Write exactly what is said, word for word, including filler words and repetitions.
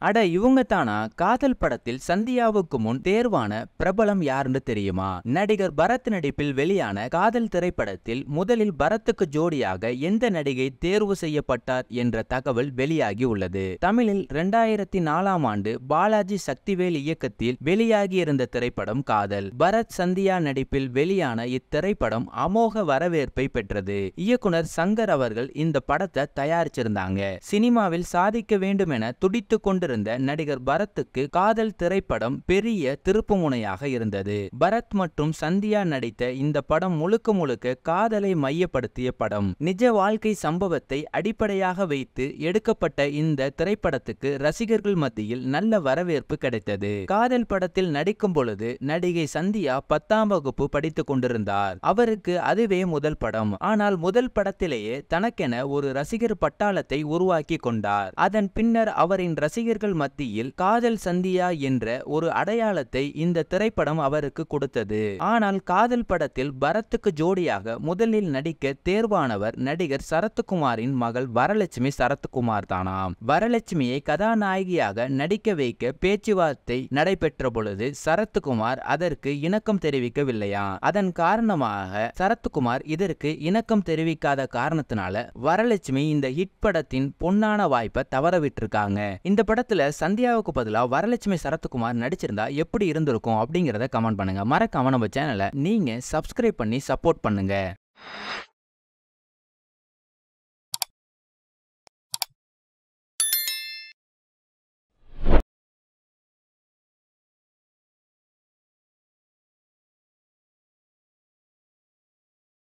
அட இவங்க தானா காதல் படத்தில் சந்தியாவுக்கு முன் தேர்வான பிரபலம் யாருன்னு தெரியுமா? நடிகர் பரத் நடிப்பில் வெளியான காதல் திரைப்படத்தில் முதலில் பரத்துக்கு ஜோடியாக எந்த நடிகை தேர்வு செய்யப்பட்டார் என்ற தகவல் வெளியாகி உள்ளது. தமிழில் இரண்டாயிரத்தி நாலாம் ஆண்டு பாலாஜி சக்திவேல் இயக்கத்தில் வெளியாகியிருந்த திரைப்படம் காதல். பரத் சந்தியா நடிப்பில் வெளியான இத்திரைப்படம் அமோக வரவேற்பை பெற்றது. இயக்குனர் சங்கர் அவர்கள் இந்த படத்தை தயாரிச்சிருந்தாங்க. சினிமாவில் சாதிக்க வேண்டும் என துடித்து கொண்டு நடிகர் பரத்துக்கு காதல் திரைப்படம் பெரிய திருப்புமுனையாக இருந்தது. பரத் மற்றும் சந்தியா நடித்த இந்த படம் முழுக்க முழுக்க காதலை மையப்படுத்திய படம். நிஜ வாழ்க்கை சம்பவத்தை அடிப்படையாக வைத்து எடுக்கப்பட்ட இந்த திரைப்படத்துக்கு ரசிகர்கள் மத்தியில் நல்ல வரவேற்பு கிடைத்தது. காதல் படத்தில் நடிக்கும் பொழுது நடிகை சந்தியா பத்தாம் வகுப்பு படித்துக் கொண்டிருந்தார். அவருக்கு அதுவே முதல் படம். ஆனால் முதல் படத்திலேயே தனக்கென ஒரு ரசிகர் பட்டாளத்தை உருவாக்கி கொண்டார். அதன் பின்னர் அவரின் ரசிகர் மத்தியில் காதல் சந்தியா என்ற ஒரு அடையாளத்தை இந்த திரைப்படம் அவருக்கு கொடுத்தது. ஆனால் காதல் படத்தில் பரத்துக்கு ஜோடியாக முதலில் நடிக்க தேர்வானவர் நடிகர் சரத்குமாரின் மகள் வரலட்சுமி சரத்குமார் தானாம். வரலட்சுமியை கதாநாயகியாக நடிக்க வைக்க பேச்சுவார்த்தை நடைபெற்ற பொழுது சரத்குமார் அதற்கு இணக்கம் தெரிவிக்கவில்லையா. அதன் காரணமாக சரத்குமார் இதற்கு இணக்கம் தெரிவிக்காத காரணத்தினால வரலட்சுமி இந்த ஹிட் படத்தின் பொன்னான வாய்ப்பை தவறவிட்டிருக்காங்க. இந்த படத்துல சந்தியாவுக்கு பதிலா வரலட்சுமி சரத்குமார் நடிச்சிருந்தா எப்படி இருந்திருக்கும் அப்படிங்கறத கமெண்ட் பண்ணுங்க. மறக்காம நம்ம சேனலை நீங்க சப்ஸ்கிரைப் பண்ணி சப்போர்ட் பண்ணுங்க.